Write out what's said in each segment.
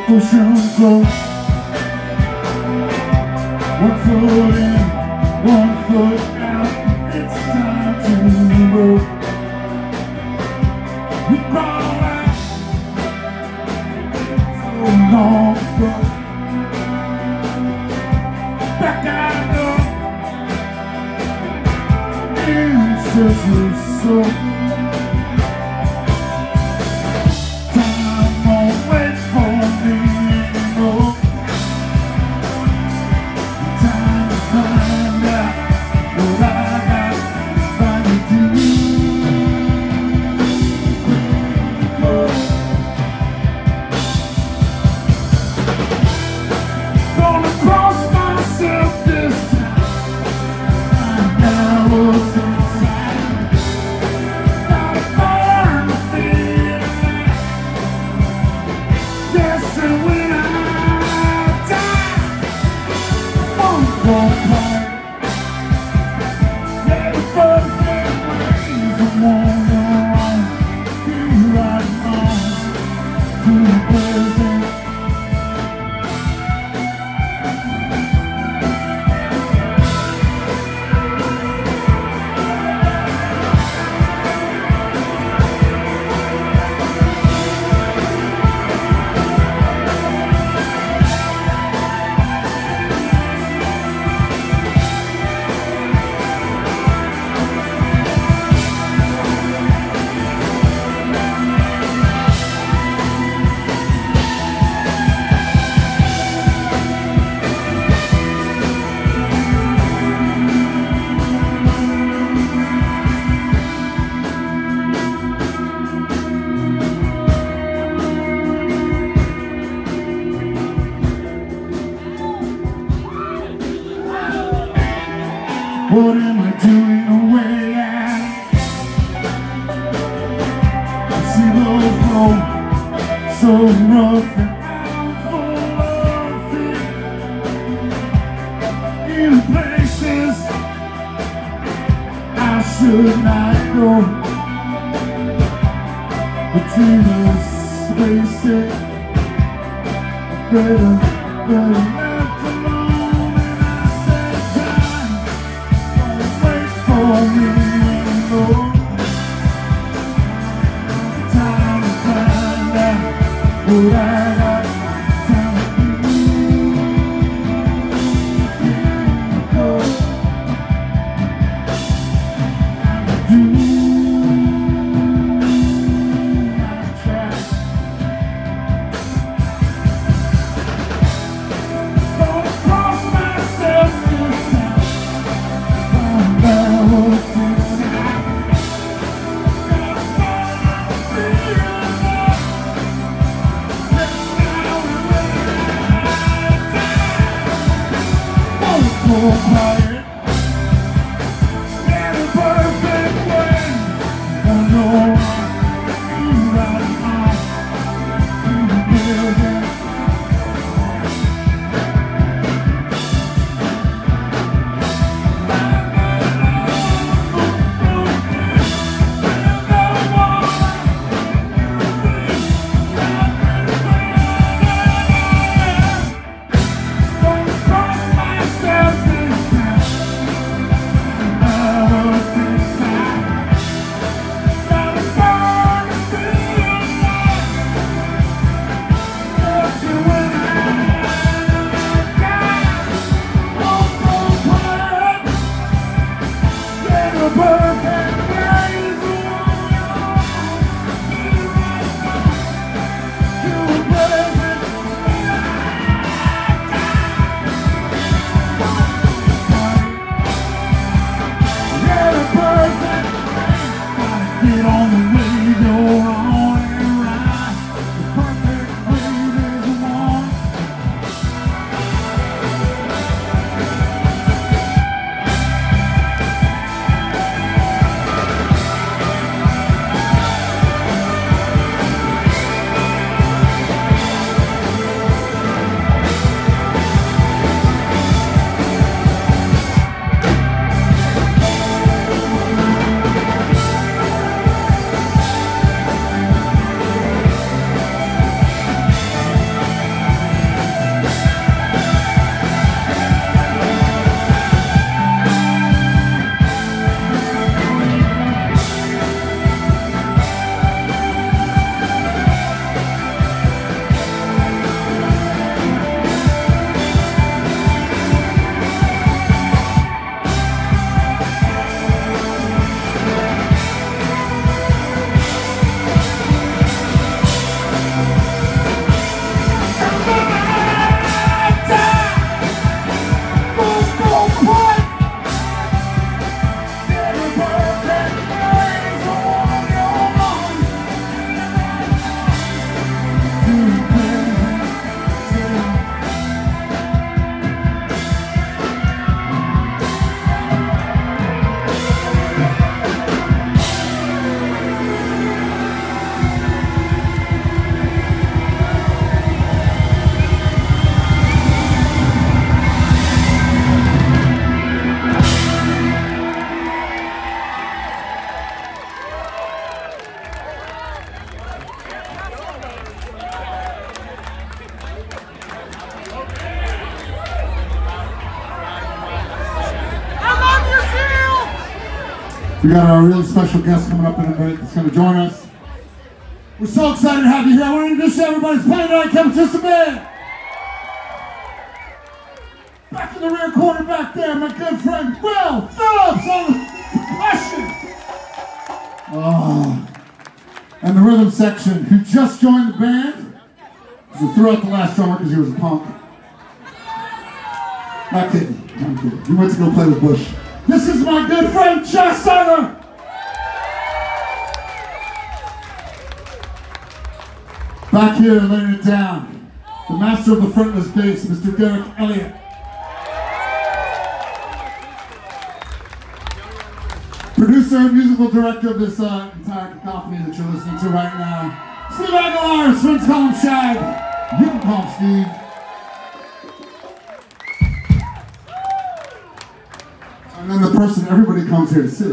Ocean flow. One foot in, one foot out. It's time to roll. We crawl out so long ago. Back I go in search of soul. Time won't wait for me anymore. Time to find out what I got to do. Gonna cross myself this time. I know what's inside. Gotta burn the feeling. Yes, and when I die, I'm gonna cry. Let it burn ways I wanna run. You right on to the present. What am I doing away at? I see those roads so rough and I'm full of fear. In places I should not go. Between us spaces better left alone. And I said time for me, Lord. Time to find out what I got. Time to go. Time to do my track. We got our really special guest coming up in a minute that's going to join us. We're so excited to have you here. I want to introduce everybody's playing tonight, Kevin Sousa Band. Back in the rear corner back there, my good friend Will Phillips on the percussion. And the rhythm section, who just joined the band. So threw out the last drummer because he was a punk. Not kidding, I'm kidding. He went to go play with Bush. This is my good friend Josh Seiler. Back here laying it down, the master of the frontless bass, Mr. Derek Elliott. Producer and musical director of this entire cacophony that you're listening to right now, Steve Aguilar. His friends call him Shag. You can call him Steve. And then the person everybody comes here to see.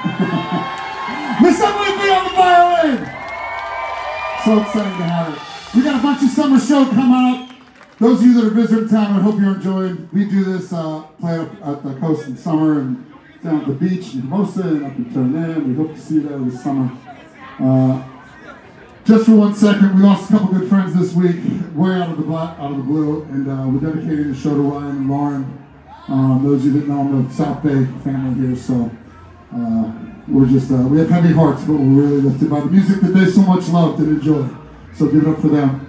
Miss Emily B on the violin. So excited to have it. We got a bunch of summer shows coming up. Those of you that are visiting town, I hope you're enjoying. We do this play up at the coast in summer and down at the beach in Hermosa and up in Unturned. We hope to see you there this summer. Just for 1 second, we lost a couple good friends this week, way out of the blue, and we're dedicating the show to Ryan and Lauren. Those of you that know, I'm the South Bay family here, so we're just, we have heavy hearts, but we're really lifted by the music that they so much loved and enjoyed. So give it up for them.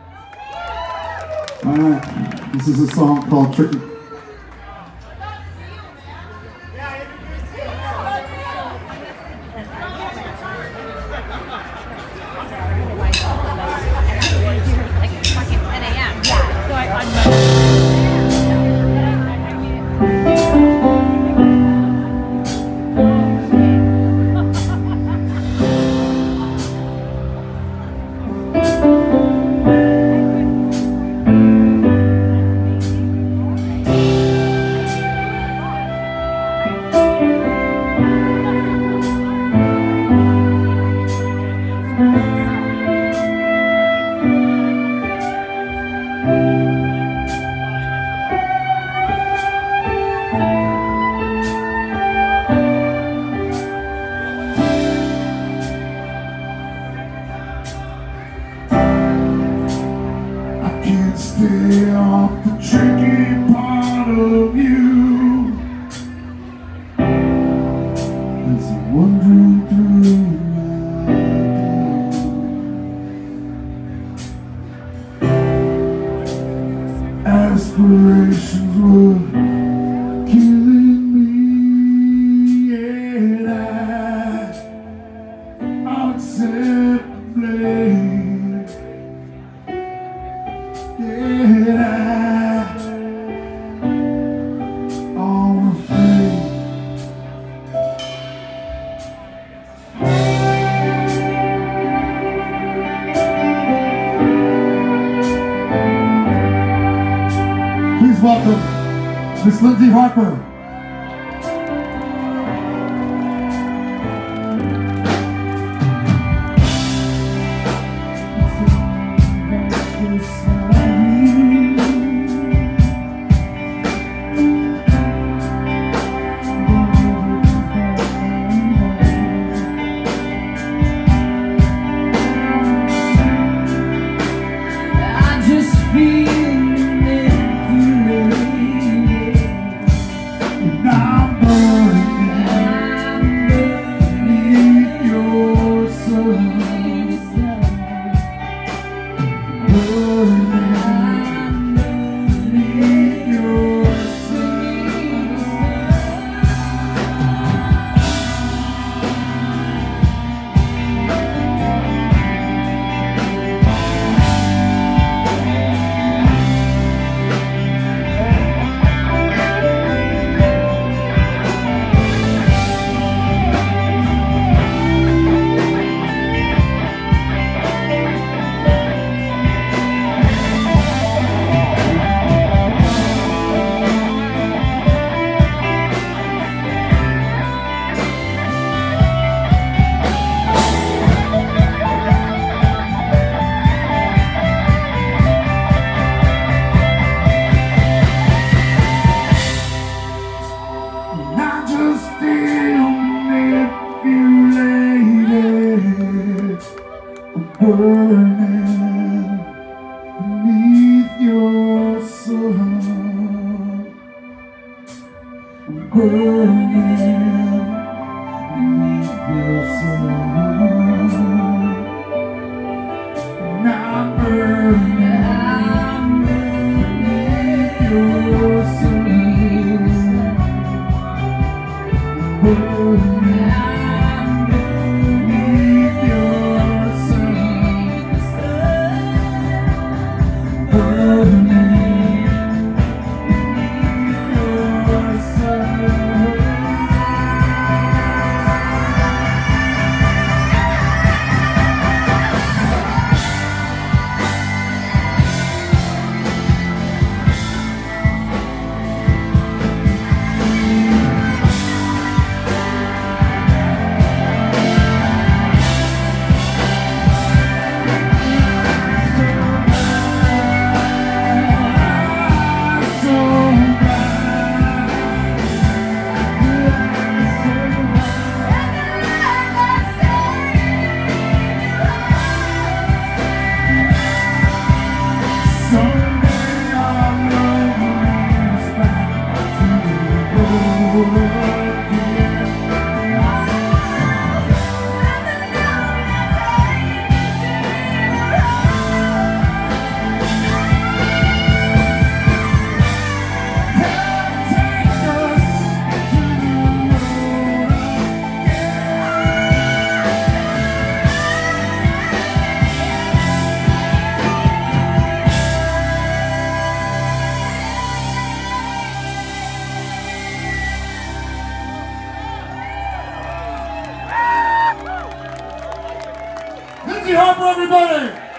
All right, this is a song called Tricky. Stay off the tricky part of you as I'm wandering through my day. Aspirations were killing me, and I'll accept the blame. Please welcome Miss Lindsay Harper. Home for everybody!